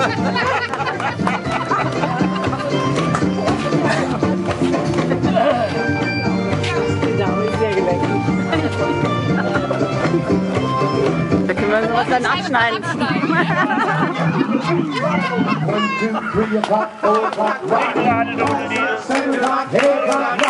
Da können wir sowas dann abschneiden. 1, 2, 3 o'clock, 4 o'clock, 5 o'clock, 6 o'clock, 7 o'clock, 8 o'clock,